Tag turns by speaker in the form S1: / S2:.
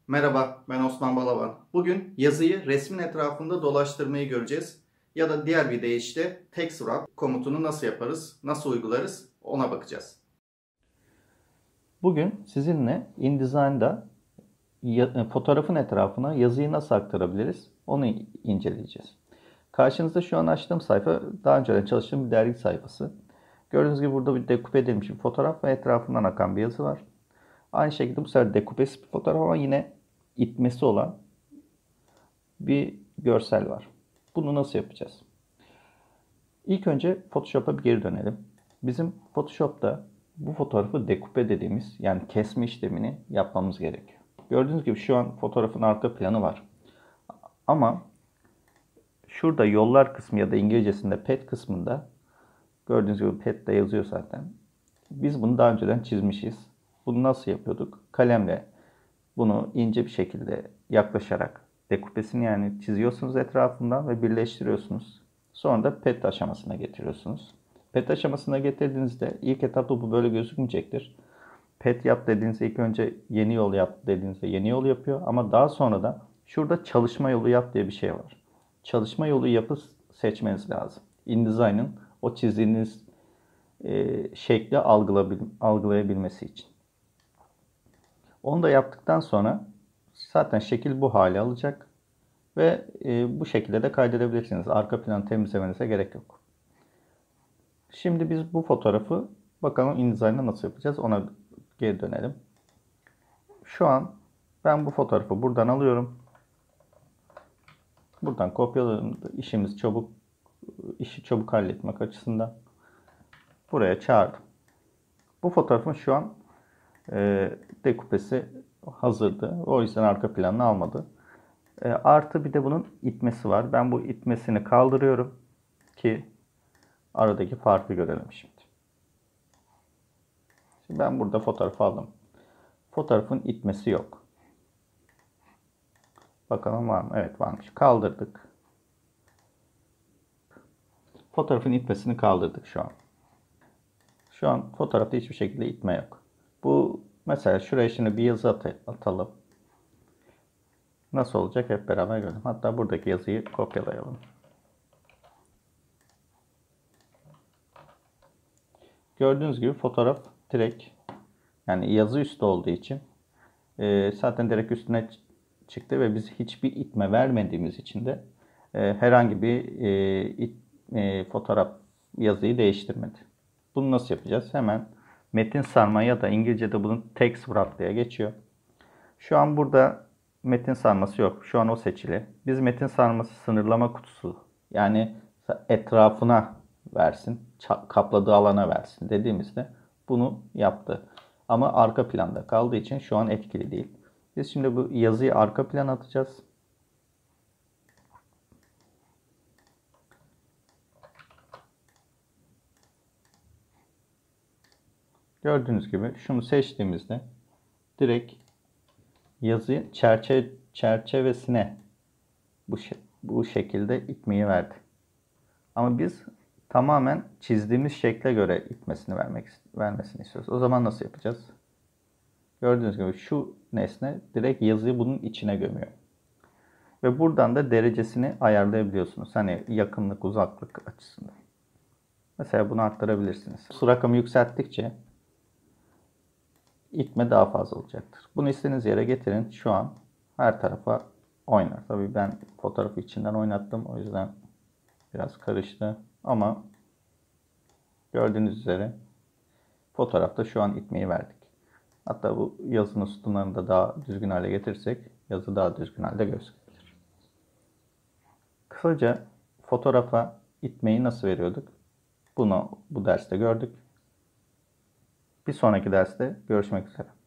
S1: Merhaba, ben Osman Balaban. Bugün yazıyı resmin etrafında dolaştırmayı göreceğiz. Ya da diğer bir deyişle text wrap komutunu nasıl yaparız, nasıl uygularız ona bakacağız.
S2: Bugün sizinle InDesign'da fotoğrafın etrafına yazıyı nasıl aktarabiliriz onu inceleyeceğiz. Karşınızda şu an açtığım sayfa daha önce çalıştığım bir dergi sayfası. Gördüğünüz gibi burada bir dekoupe edilmiş bir fotoğraf ve etrafından akan bir yazı var. Aynı şekilde bu sefer dekuplesi bir fotoğraf ama yine itmesi olan bir görsel var. Bunu nasıl yapacağız? İlk önce Photoshop'a bir geri dönelim. Bizim Photoshop'ta bu fotoğrafı dekupe dediğimiz yani kesme işlemini yapmamız gerekiyor. Gördüğünüz gibi şu an fotoğrafın arka planı var. Ama şurada yollar kısmı ya da İngilizcesinde pet kısmında gördüğünüz gibi pet de yazıyor zaten. Biz bunu daha önceden çizmişiz. Bunu nasıl yapıyorduk? Kalemle bunu ince bir şekilde yaklaşarak dekupesini yani çiziyorsunuz etrafından ve birleştiriyorsunuz. Sonra da pet aşamasına getiriyorsunuz. Pet aşamasına getirdiğinizde ilk etapta bu böyle gözükmeyecektir. Pet yap dediğinizde ilk önce yeni yol yap dediğinizde yeni yol yapıyor. Ama daha sonra da şurada çalışma yolu yap diye bir şey var. Çalışma yolu yapı seçmeniz lazım. InDesign'ın o çizdiğiniz şekli algılayabilmesi için. Onu da yaptıktan sonra zaten şekil bu hale alacak ve bu şekilde de kaydedebilirsiniz. Arka planı temizlemenize gerek yok. Şimdi biz bu fotoğrafı bakalım InDesign'da nasıl yapacağız ona geri dönelim. Şu an ben bu fotoğrafı buradan alıyorum. Buradan kopyalıyorum. İşi çabuk halletmek açısından buraya çağırdım. Bu fotoğrafın şu an dekupesi hazırdı. O yüzden arka planını almadı. Artı bir de bunun itmesi var. Ben bu itmesini kaldırıyorum ki aradaki farkı görelim şimdi. Şimdi ben burada fotoğrafı aldım. Fotoğrafın itmesi yok. Bakalım var mı? Evet varmış. Kaldırdık. Fotoğrafın itmesini kaldırdık şu an. Şu an fotoğrafta hiçbir şekilde itme yok. Bu mesela şuraya şimdi bir yazı atalım. Nasıl olacak hep beraber görelim. Hatta buradaki yazıyı kopyalayalım. Gördüğünüz gibi fotoğraf direkt yani yazı üstü olduğu için zaten direkt üstüne çıktı ve biz hiçbir itme vermediğimiz için de herhangi bir fotoğraf yazıyı değiştirmedi. Bunu nasıl yapacağız? Hemen metin sarma ya da İngilizce'de bunun text wrap diye geçiyor. Şu an burada metin sarması yok. Şu an o seçili. Biz metin sarması sınırlama kutusu yani etrafına versin, kapladığı alana versin dediğimizde bunu yaptı. Ama arka planda kaldığı için şu an etkili değil. Biz şimdi bu yazıyı arka plana atacağız. Gördüğünüz gibi şunu seçtiğimizde direkt yazı çerçevesine bu şekilde itmeyi verdi. Ama biz tamamen çizdiğimiz şekle göre itmesini vermesini istiyoruz. O zaman nasıl yapacağız? Gördüğünüz gibi şu nesne direkt yazıyı bunun içine gömüyor. Ve buradan da derecesini ayarlayabiliyorsunuz. Hani yakınlık, uzaklık açısından. Mesela bunu arttırabilirsiniz. Bu rakamı yükselttikçe itme daha fazla olacaktır. Bunu istediğiniz yere getirin. Şu an her tarafa oynar. Tabii ben fotoğrafı içinden oynattım. O yüzden biraz karıştı. Ama gördüğünüz üzere fotoğrafta şu an itmeyi verdik. Hatta bu yazının sütunlarını da daha düzgün hale getirirsek yazı daha düzgün halde gözükebilir. Kısaca fotoğrafa itmeyi nasıl veriyorduk? Bunu bu derste gördük. Bir sonraki derste görüşmek üzere.